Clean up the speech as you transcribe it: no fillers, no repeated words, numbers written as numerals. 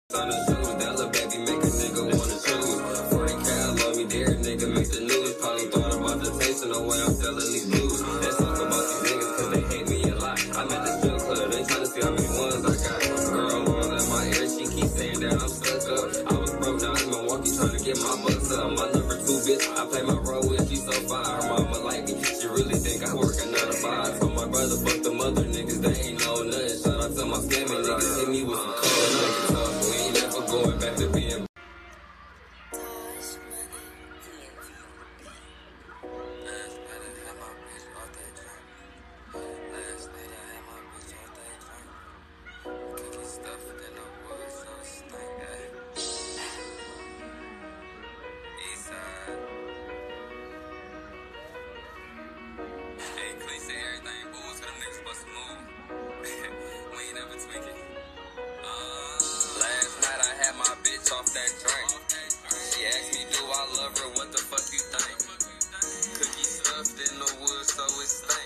On the shoes, that little baby make a nigga wanna choose. 40 cal on me, there nigga make the news. Probably thought about the taste and the way I'm selling these blues. Let's talk about these niggas cause they hate me a lot. I'm at the strip club, they tryna see how many ones I got. Girl all in my ear, she keep saying that I'm stuck up. I was broke down in Milwaukee tryna get my bucks up. My number 2 bitch, I play my role with, she so fine. Her mama like me, she really think I work a 9 to 5. Told my brother fuck them other niggas, they ain't know nothing. Shout out to my scamming niggas, hit me with some cold niggas. We ain't never going back to being. Off that drink. She asked me, do I love her? What the fuck you think? Cookie stuffed in the wood, so it's